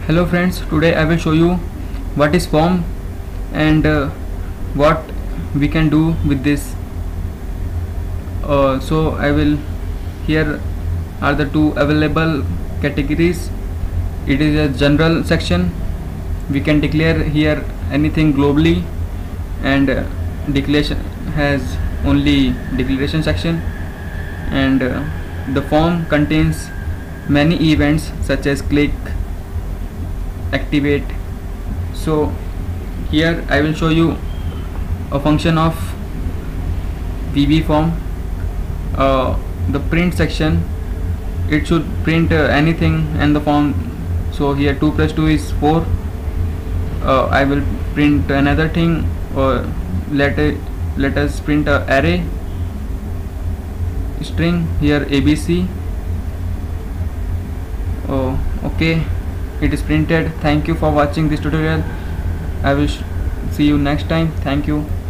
Hello friends, today I will show you what is form and what we can do with this. So I will, here are the two available categories. It is a general section. We can declare here anything globally, and declaration has only declaration section, and the form contains many events such as click, activate. So here I will show you a function of VB form. The print section, it should print anything and the form. So here 2 plus 2 is 4. I will print another thing, or let us print a array string here ABC. Okay, it is printed. Thank you for watching this tutorial. I will see you next time. Thank you.